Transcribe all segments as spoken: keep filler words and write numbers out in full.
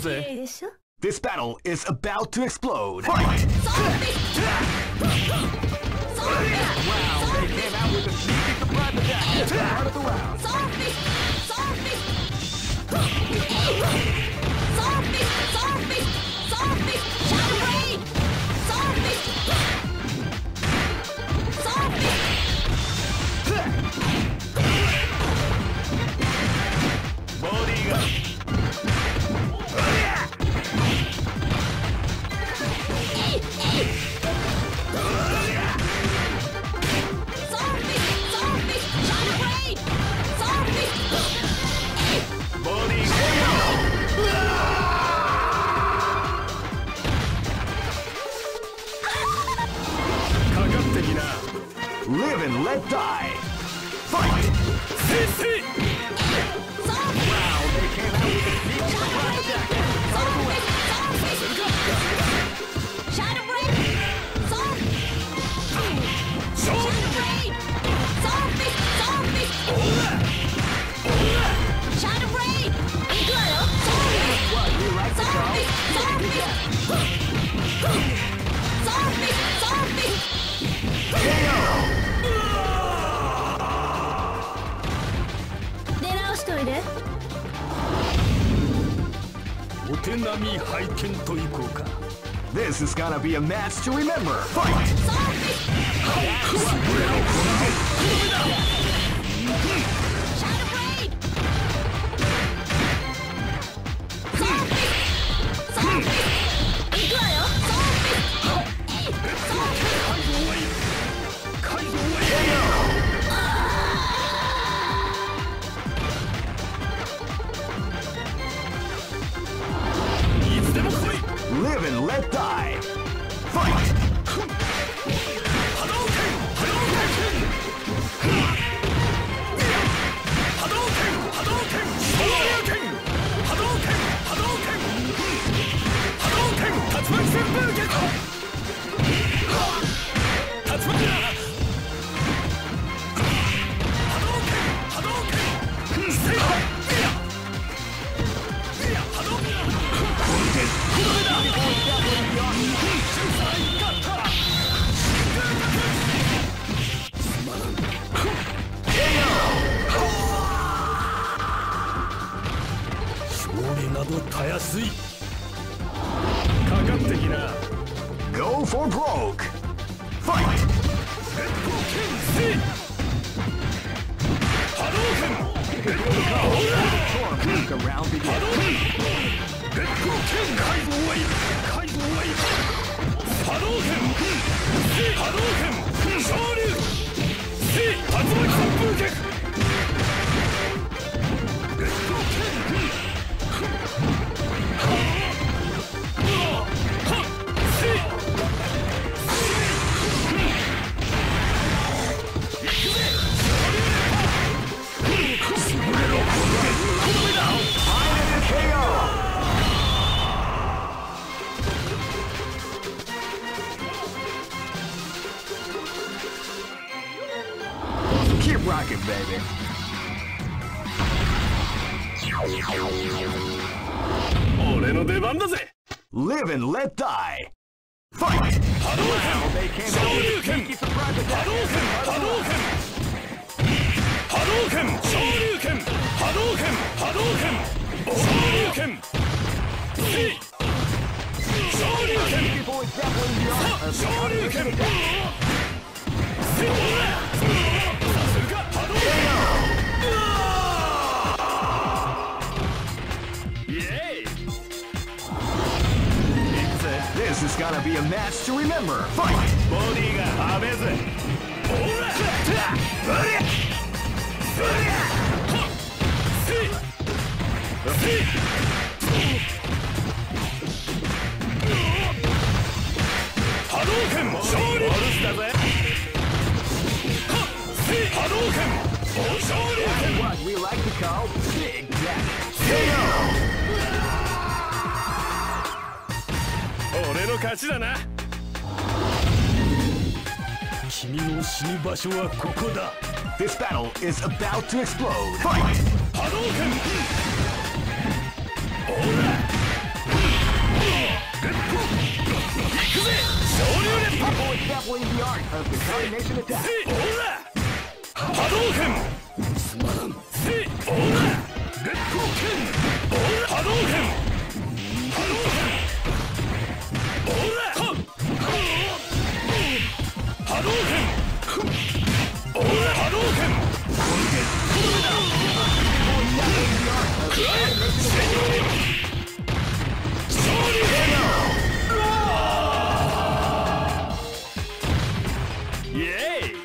ぜ。 This battle is about to explode. Fight! Wow, they came out with a sneaky surprise attack at the start of the round. BodyがLive and let die. Fight! See, wow, they came out with a deep surprise attack. Shadow Blade! Zombie! Shadow Blade! Zombie! Zombie! Shadow Blade! 行くわよ! Zombie! Zombie! Zombie! Zombie! K O! 出直しといで。 お手並み拝見といこうか。 This is gonna be a match to remember. Fight! Shadow Blade! Zombie! Zombie! 行くわよ! Live and let die. Fight! Hadouken! Hadouken! Hadouken! Hadouken! Shoryuken! Hadouken! Hadouken! Hadouken! Tatsumaki Senpuken! Tatsumaki! Hadouken! Hadouken! Sei! Go for broke. Fight! The round begins. Keep rocking, baby. Live and let die. Fight! Hadouken! They came out with a sneaky surprise attack. Hadouken! Hadouken! Shoryuken! Hadouken! Hadouken! Shoryuken! See! Shoryuken! Shoryuken! See! This is gonna be a match to remember. Fight! Body ga habeze. Hadouken! Shoryuken! Hadouken! Shoryuken! What we like to call Big Jack. K O! 俺の勝ちだな。君の死ぬ場所はここだ。 This battle is about to explode. Fight! Hadouken! オーラ！ People exampling the art of the combination attack. オーラ波動拳つまらんせオーラ烈光剣オーラ波動拳波動拳オーラはっ波動拳オーラ波動拳これでこれだくらえ勝利だイエーイ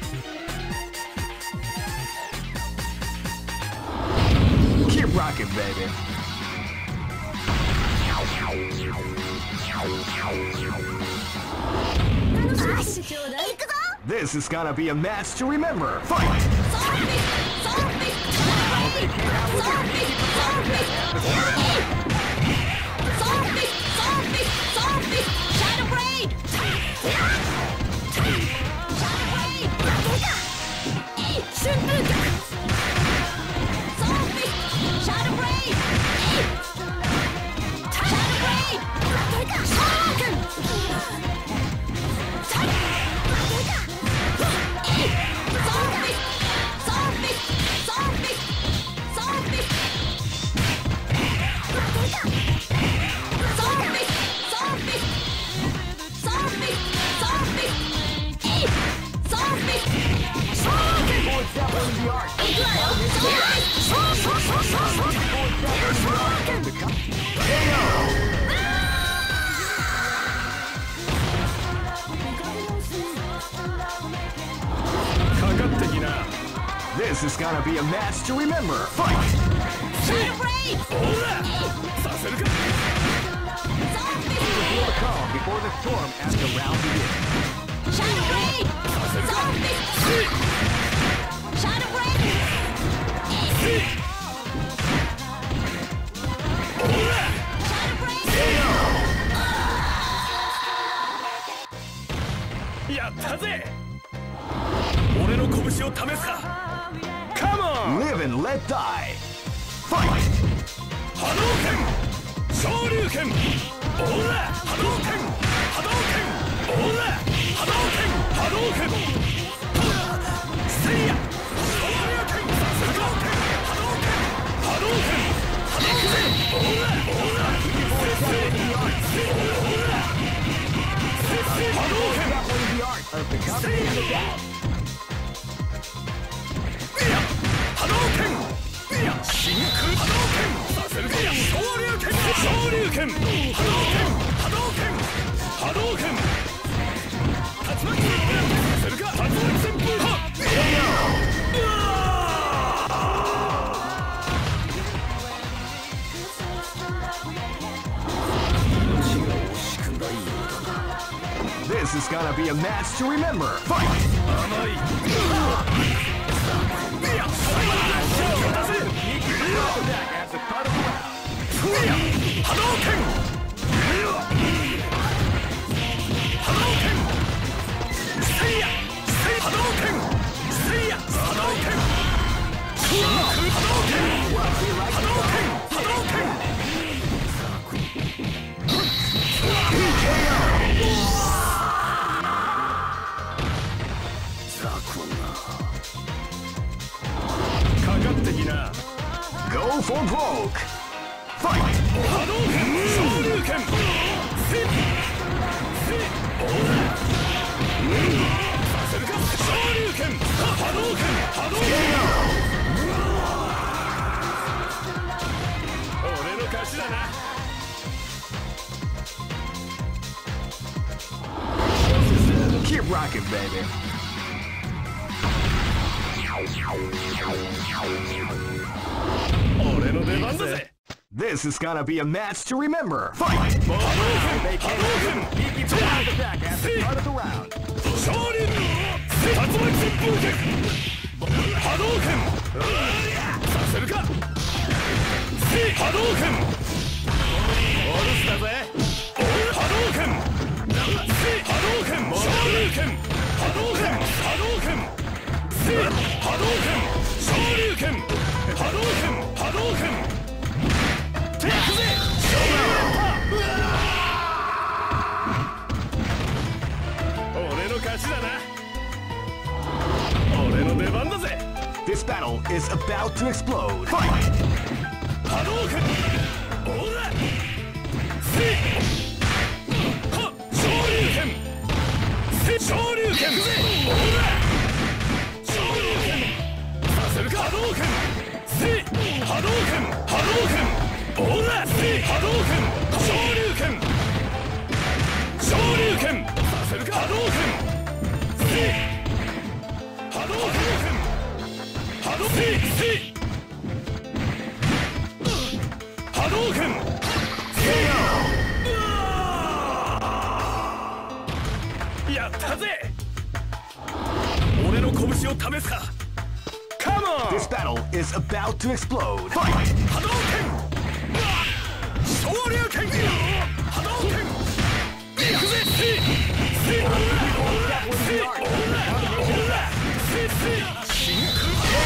Keep rocking, baby. This is gonna be a match to remember. Fight! This is gonna be a match to remember. Fight! Feel the calm before the storm as the round begins. Shadow Blade! Shadow Blade! やったぜ俺の拳を試すか Come on! Live and let die! Fight! 波動拳昇竜拳オーラ波動拳波動拳オーラ波動拳波動拳せいや昇竜拳さすが拳波動拳波動拳波動拳オーラオーラせいせいオーラせいせい波動拳せいや波動拳いや真空波動拳させるか昇竜拳昇竜拳波動拳波動拳波動拳竜巻旋風させるか竜巻旋風はっ This is gonna be a match to remember. Fight! 甘いいや最後の勝利を出せ波動拳波動拳せいやせい波動拳せいや波動拳真空波動拳波動拳波動拳かかってきな Go for broke! Fight! 波動拳昇竜拳せいせいオーラさせるか昇竜拳波動拳波動拳俺の勝ちだな Keep rocking, baby. This is gonna be a match to remember. Fight! They can't even attack at the start of the round. 昇竜竜巻旋風拳波動拳させるかせい波動拳オールスだぜオール波動拳せい波動拳昇竜拳波動拳波動拳せい波動拳昇竜拳波動拳波動拳ていくぜ昇竜拳 This battle is about to explode. Fight! Hadouken! Ora! See! Ha! Shoryuken! See! Shoryuken! Ora! Shoryuken! Saseru ka? Hadouken! See! Hadouken! Hadouken! Ora! See! Hadouken! Shoryuken! Shoryuken! Saseru ka? Hadouken! See! Hadouken! Hadouken! See! Hadouken!やったぜ！俺の拳を試すか。Come on! This battle is about to explode. Fight! Hadouken! Shoryuken! Hadouken! 行くぜ！See! See! See! See! See! 真空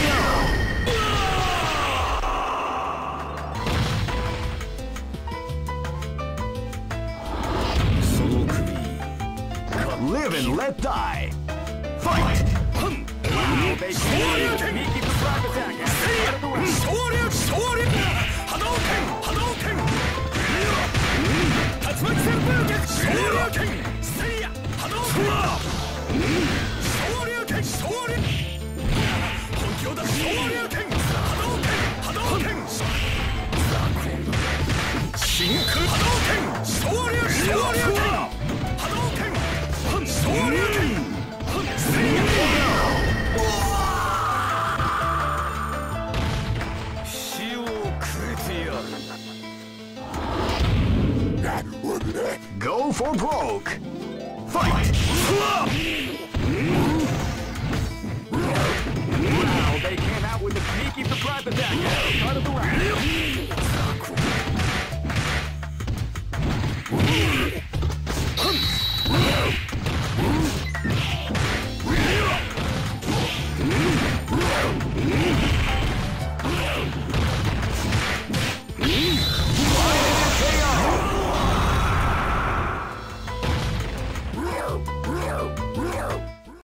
Live and let die. Fight! Wow, they Shoryuken! Shoryuken! Shoryuken! Hadouken! Hadouken! Tatsumaki Senpuken! Shoryuken! Seiya! Hadouken! Shoryuken! Shoryuken! 本気を出す Shoryuken! Hadouken! Hadouken! 真空 Hadouken! Shoryuken! Shoryuken! Hadouken! Shoryuken! Seiya! Go for broke. Fight! Wow, they came out with a sneaky surprise attack at the start of the round.